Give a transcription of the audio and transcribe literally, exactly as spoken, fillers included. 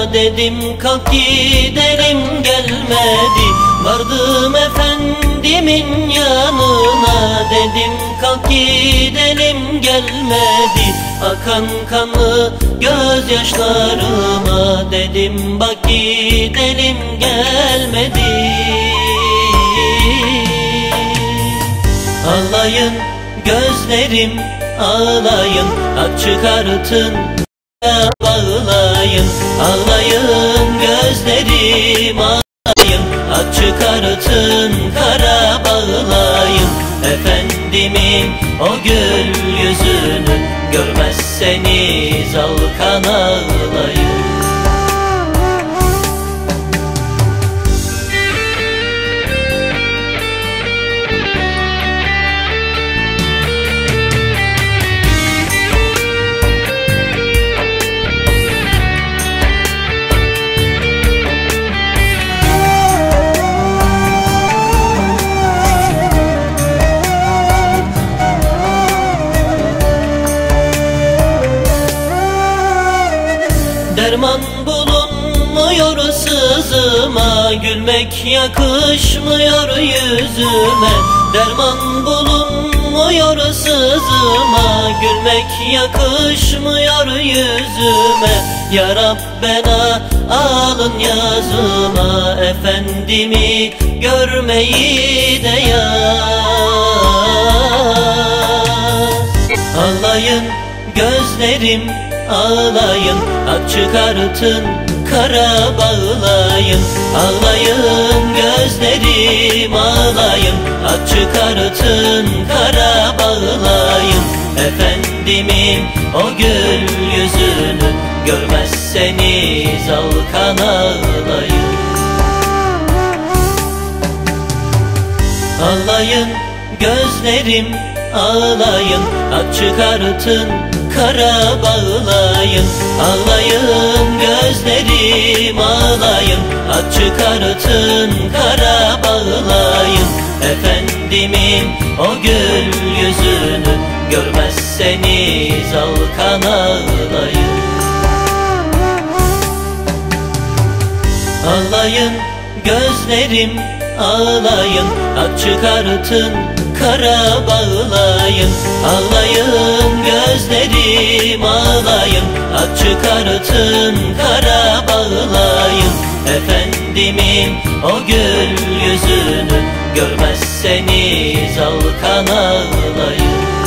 dedim kalk gidelim gelmedi. Vardım efendimin yanına, dedim kalk gidelim gelmedi. Akan kanlı gözyaşlarıma dedim bak gidelim gelmedi. Ağlayın gözlerim ağlayın, ak çıkartın bağlayın. Ağlayın gözlerim ağlayın, ak çıkartın kara bağlayın. Efendimin o gül yüzünü görmezseniz alkan ağlayın. Derman bulunmuyor sızıma, gülmek yakışmıyor yüzüme. Derman bulunmuyor sızıma, gülmek yakışmıyor yüzüme. Ya Rabbena alın yazıma, efendimi görmeyi de yaz. Ağlayın gözlerim ağlayın, ak çıkartın kara bağlayın. Ağlayın gözlerim ağlayın, ak çıkartın kara bağlayın. Efendimin o gül yüzünü görmezseniz alkan ağlayın. Ağlayın gözlerim ağlayın, ak çıkartın kara bağlayın. Ağlayın gözlerim ağlayın, ak çıkartın kara bağlayın. Efendimin o gül yüzünü görmezseniz alkan ağlayın. Ağlayın gözlerim ağlayın, ak çıkartın kara bağlayın. Ağlayın gözlerim ağlayın, ak çıkartın kara bağlayın. Efendimin o gül yüzünü görmezseniz alkan ağlayın.